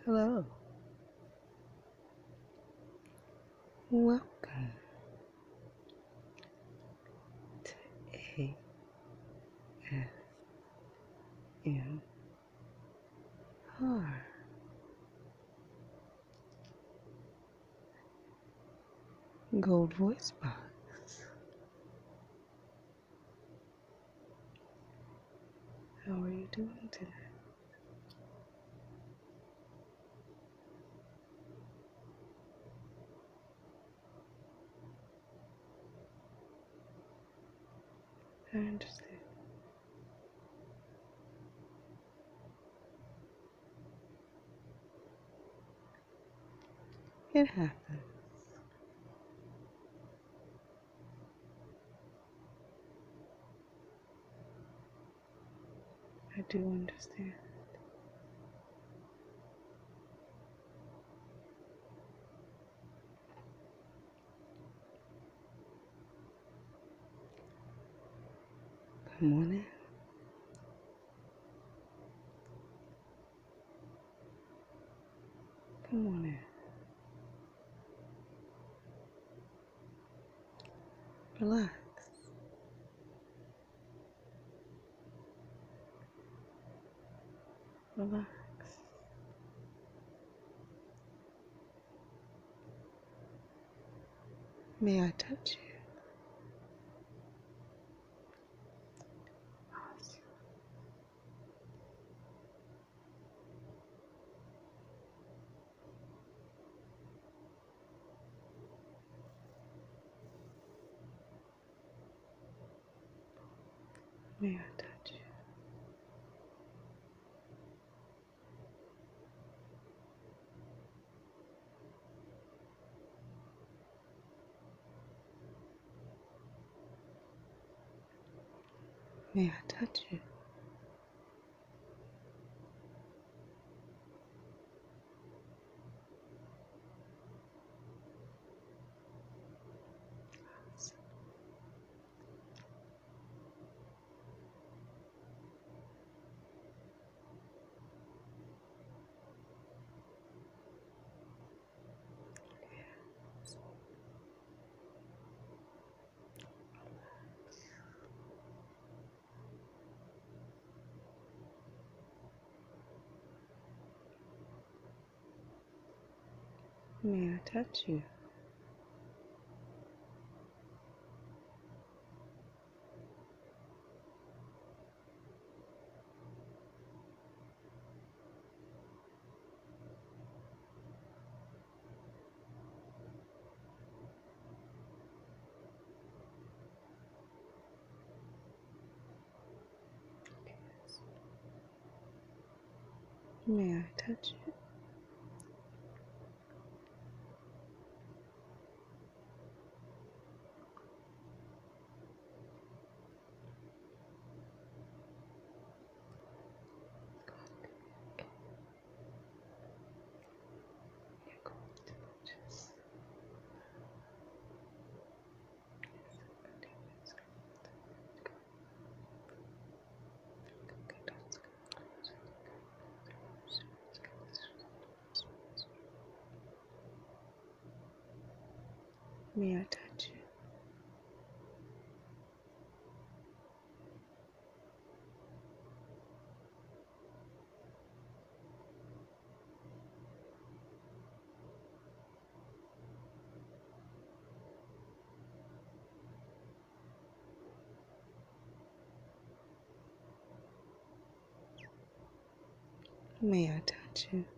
Hello. Welcome to ASMR. Gold Voice Box. How are you doing today? I understand. It happens. I do understand. Come on in. Come on in. Relax. Relax. May I touch you? Awesome. May I touch you? May I touch you? Awesome. May I touch you? May I touch you? You're going to just May I touch you? May I touch you?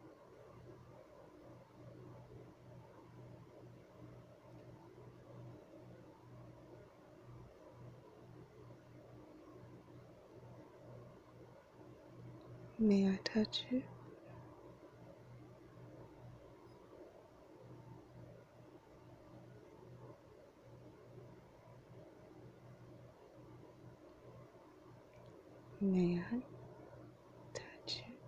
May I touch you? May I touch you?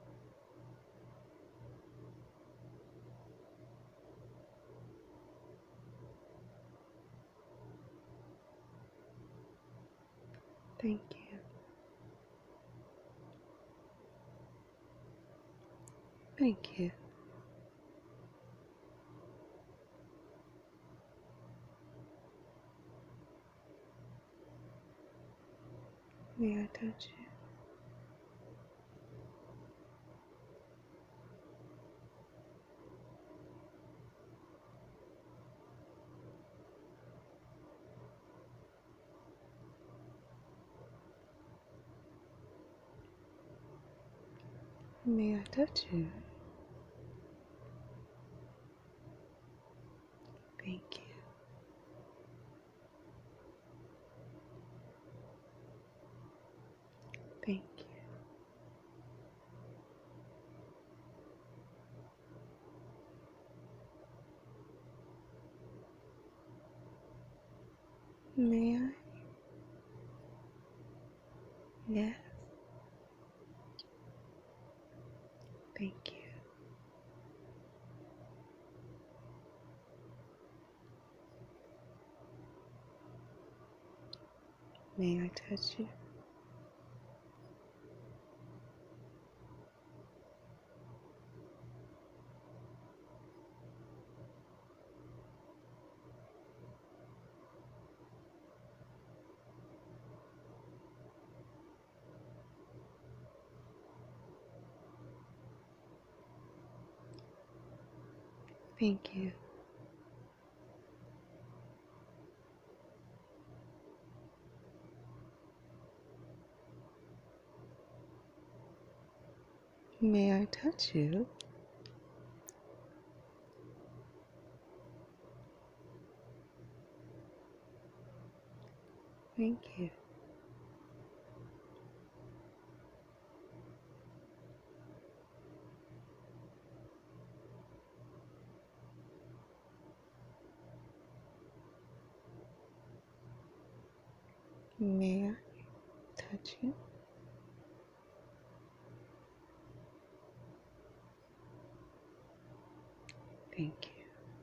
Thank you. Thank you. May I touch you? May I touch you? Thank you. Thank you. May I? Yes. Thank you. May I touch you? Thank you. May I touch you? Thank you. May I touch you? Thank you.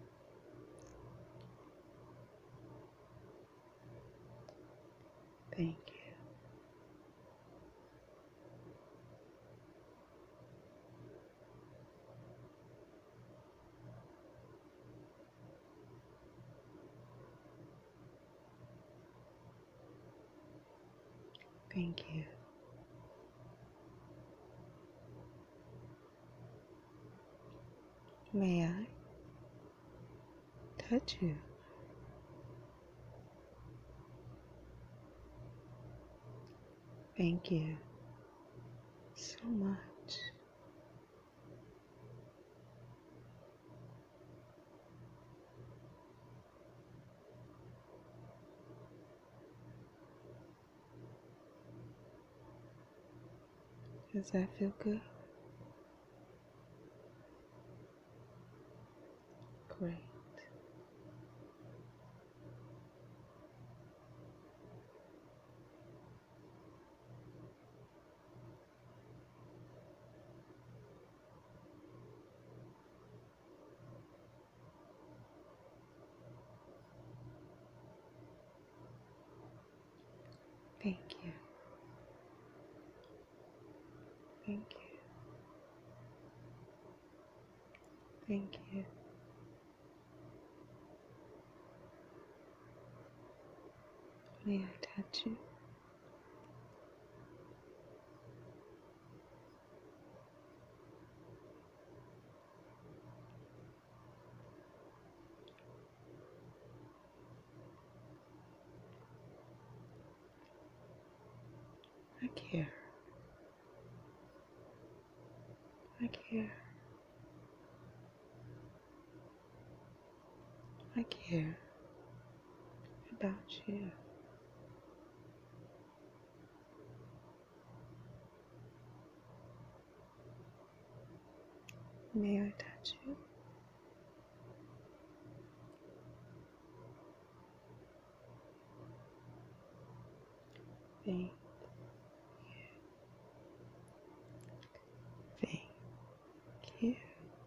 Thank you. Thank you. May I touch you? Thank you so much. Does that feel good? Great. Thank you. Thank you. Thank you. May I touch you? I care. I care. I care about you. May I touch you? Thank you.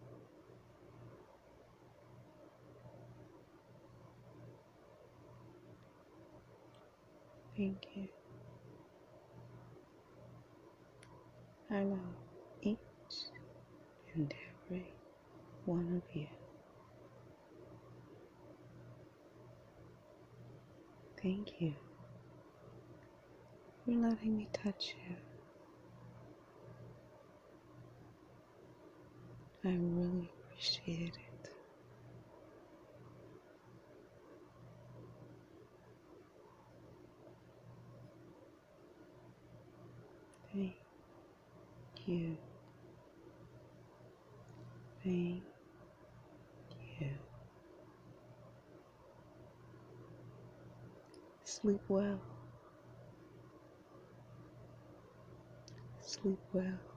Thank you. I love each and one of you. Thank you for letting me touch you. I really appreciate it. Thank you. Thank you. Sleep well. Sleep well.